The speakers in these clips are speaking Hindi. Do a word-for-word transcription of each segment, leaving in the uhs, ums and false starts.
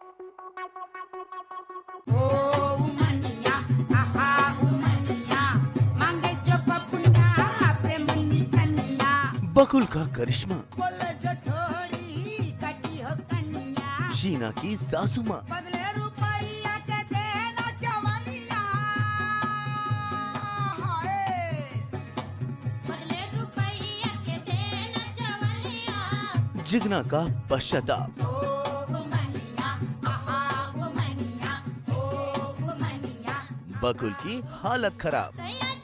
बकुल का करिश्मा, शीना की सासू माँ, जिगना का पश्चाताप, बकुल की हालत खराब।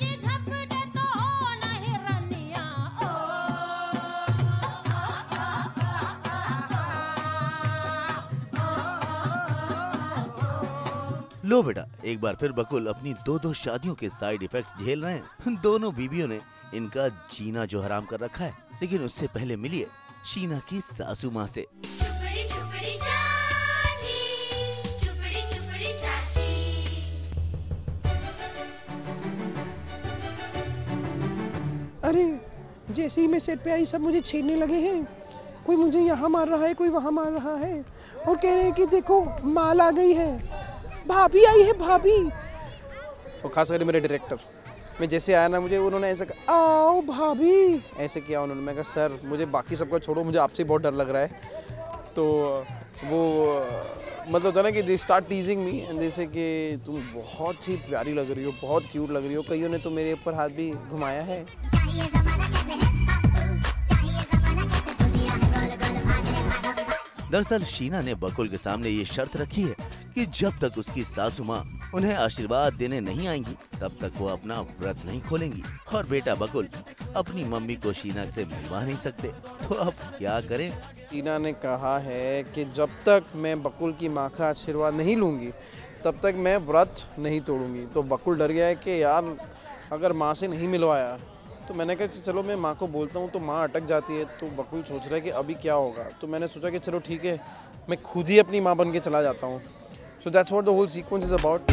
लो बेटा, एक बार फिर बकुल अपनी दो दो शादियों के साइड इफेक्ट्स झेल रहे हैं। दोनों बीवियों ने इनका जीना जो हराम कर रखा है। लेकिन उससे पहले मिलिए शीना की सासू माँ से। चुपड़ी चुपड़ी चाची, चुपड़ी चुपड़ी चाची। अरे जैसे ही मैं सेट पे आई सब मुझे छेड़ने लगे हैं। कोई मुझे यहाँ मार रहा है, कोई वहाँ मार रहा है और कह रहे हैं कि देखो माल आ गई है, भाभी आई है भाभी। और खास करके मेरे डायरेक्टर, मैं जैसे आया ना मुझे उन्होंने ऐसा कहा आओ भाभी, ऐसे किया उन्होंने। मैं कहा सर मुझे बाकी सबका छोड़ो, मुझे आपसे बहुत डर लग रहा है। तो वो मतलब होता ना कि दे स्टार्ट टीजिंग मी एंड जैसे कि तुम बहुत ही प्यारी लग रही हो, बहुत क्यूट लग रही हो। कईयों ने तो मेरे ऊपर हाथ भी घुमाया है। दरअसल शीना ने बकुल के सामने ये शर्त रखी है कि जब तक उसकी सासू माँ उन्हें आशीर्वाद देने नहीं आएंगी तब तक वो अपना व्रत नहीं खोलेंगी। और बेटा बकुल अपनी मम्मी को शीना से मिलवा नहीं सकते, तो अब क्या करें। शीना ने कहा है कि जब तक मैं बकुल की माँ का आशीर्वाद नहीं लूँगी तब तक मैं व्रत नहीं तोड़ूंगी। तो बकुल डर गया है कि यार अगर माँ से नहीं मिलवाया तो मैंने कहा चलो मैं माँ को बोलता हूँ, तो माँ अटक जाती है। तो बकुल सोच रहा है कि अभी क्या होगा। तो मैंने सोचा कि चलो ठीक है, मैं खुद ही अपनी माँ बन के चला जाता हूँ। So that's what the whole sequence is about.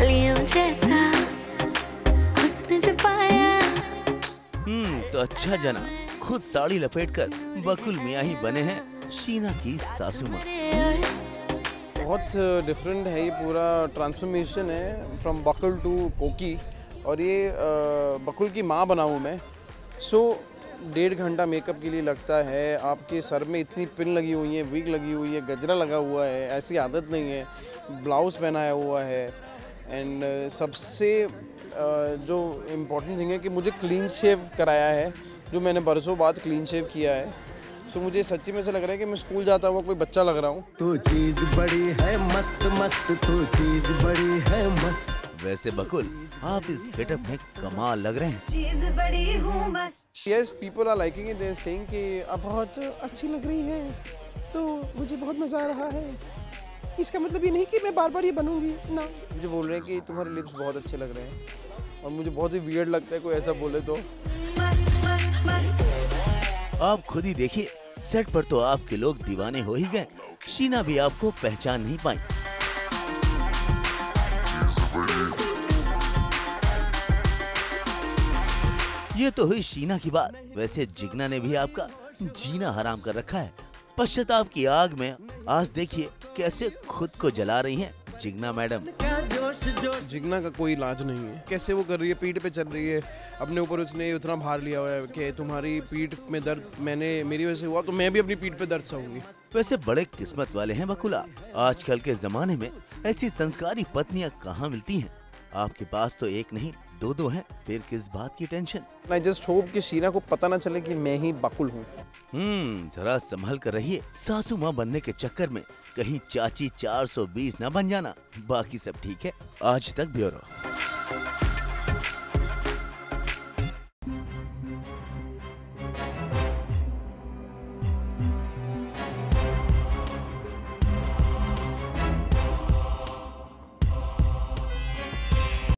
Hmm तो अच्छा जना, खुद साड़ी लपेटकर बकुल मियाँ ही बने हैं शीना की सासू माँ। बहुत डिफरेंट है ये पूरा ट्रांसफॉर्मेशन है फ्रॉम बकुल टू कोकी। और ये बकुल की माँ बना हूँ मैं। सो डेढ़ घंटा मेकअप के लिए लगता है। आपके सर में इतनी पिन लगी हुई है, विग लगी हुई है, गजरा लगा हुआ है, ऐसी आदत नहीं है। ब्लाउज़ पहनाया हुआ है एंड सबसे जो इम्पोर्टेंट थिंग है कि मुझे क्लीन शेव कराया है, जो मैंने बरसों बाद क्लीन शेव किया है। तो मुझे सच्ची में से लग रहा है कि मैं स्कूल जाता हुआ कोई बच्चा लग रहा हूँ। तू चीज बड़ी है मस्त मस्त, तू चीज बड़ी है मस्त। वैसे बकुल आप इस गेटअप में कमाल लग रहे हैं। चीज बड़ी हूँ बस। Yes, people are liking it. They're saying कि आप बहुत अच्छी लग रही हैं, तो मुझे बहुत मज़ा आ रहा है। इसका मतलब ये नहीं कि मैं बार बार ये बनूंगी ना। मुझे बोल रहे हैं कि तुम्हारे लिप्स बहुत अच्छे लग रहे हैं और मुझे बहुत ही वियर्ड लगता है कोई ऐसा बोले तो। आप खुद ही देखिए, सेट पर तो आपके लोग दीवाने हो ही गए। शीना भी आपको पहचान नहीं पाई। ये तो हुई शीना की बात। वैसे जिगना ने भी आपका जीना हराम कर रखा है। पश्चाताप की आग में आज देखिए कैसे खुद को जला रही हैं जिगना मैडम। जिगना का कोई इलाज नहीं है। कैसे वो कर रही है, पीठ पे चल रही है, अपने ऊपर उसने उतना भार लिया हुआ है कि तुम्हारी पीठ में दर्द मैंने मेरी वजह से हुआ तो मैं भी अपनी पीठ पे दर्द सहूंगी। वैसे बड़े किस्मत वाले हैं बकुला। आजकल के जमाने में ऐसी संस्कारी पत्नियां कहाँ मिलती हैं। आपके पास तो एक नहीं दो दो हैं, फिर किस बात की टेंशन। I just hope कि शीना को पता ना चले कि मैं ही बकुल हूँ। हम्म जरा संभल कर रहिए, सासू माँ बनने के चक्कर में कहीं चाची चार सौ बीस न बन जाना। बाकी सब ठीक है। आज तक ब्यूरो।